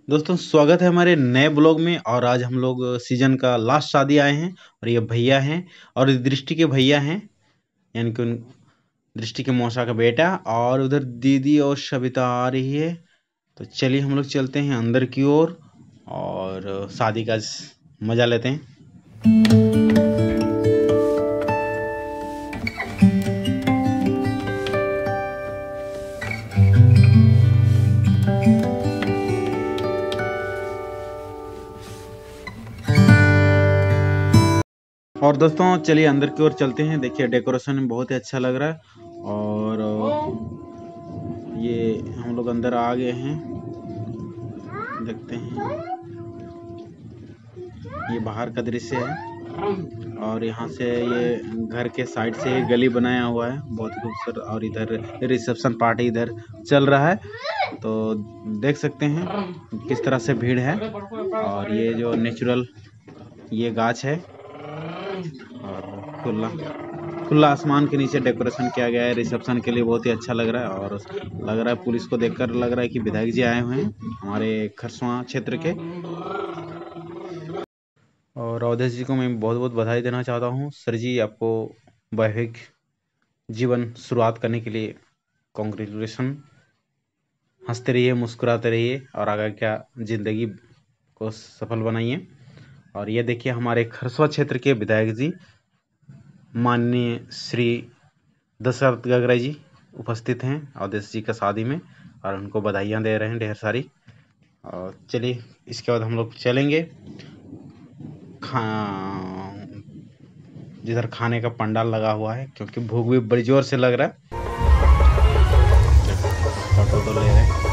दोस्तों स्वागत है हमारे नए ब्लॉग में। और आज हम लोग सीजन का लास्ट शादी आए हैं और ये भैया हैं और ये दृष्टि के भैया हैं, यानी कि उन दृष्टि के मौसा का बेटा। और उधर दीदी और सविता आ रही है। तो चलिए हम लोग चलते हैं अंदर की ओर और शादी का मजा लेते हैं। और दोस्तों चलिए अंदर की ओर चलते हैं। देखिए डेकोरेशन बहुत ही अच्छा लग रहा है। और ये हम लोग अंदर आ गए हैं, देखते हैं। ये बाहर का दृश्य है और यहाँ से ये घर के साइड से ये गली बनाया हुआ है, बहुत ही खूबसूरत। और इधर रिसेप्शन पार्टी इधर चल रहा है, तो देख सकते हैं किस तरह से भीड़ है। और ये जो नेचुरल ये गाछ है और खुला खुला आसमान के नीचे डेकोरेशन किया गया है रिसेप्शन के लिए, बहुत ही अच्छा लग रहा है। और लग रहा है पुलिस को देखकर लग रहा है कि विधायक जी आए हुए हैं हमारे खरसवां क्षेत्र के। और अवधेश जी को मैं बहुत बहुत बधाई देना चाहता हूँ। सर जी आपको वैवाहिक जीवन शुरुआत करने के लिए कॉन्ग्रेचुलेसन। हंसते रहिए, मुस्कुराते रहिए और आगे क्या ज़िंदगी को सफल बनाइए। और ये देखिए हमारे खरसवा क्षेत्र के विधायक जी माननीय श्री दशरथ गगरा जी उपस्थित हैं अवधेश जी का शादी में, और उनको बधाइयाँ दे रहे हैं ढेर सारी। और चलिए इसके बाद हम लोग चलेंगे जिधर खाने का पंडाल लगा हुआ है, क्योंकि भूख भी बड़ी जोर से लग रहा है। फोटो तो ले रहे हैं।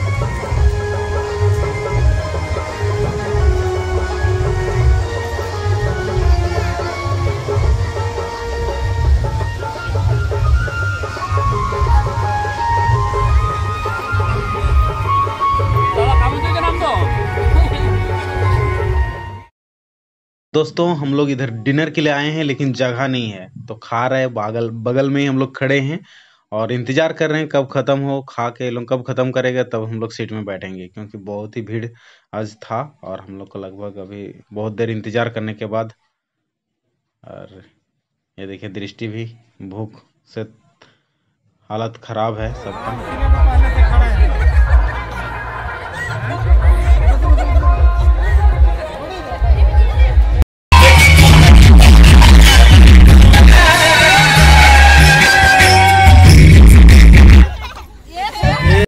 दोस्तों हम लोग इधर डिनर के लिए आए हैं, लेकिन जगह नहीं है, तो खा रहे हैं बगल बगल में ही हम लोग खड़े हैं और इंतजार कर रहे हैं कब खत्म हो। खा के लोग कब खत्म करेगा तब हम लोग सीट में बैठेंगे, क्योंकि बहुत ही भीड़ आज था और हम लोग को लगभग अभी बहुत देर इंतजार करने के बाद। और ये देखिए दृष्टि भी भूख से हालत खराब है सबका।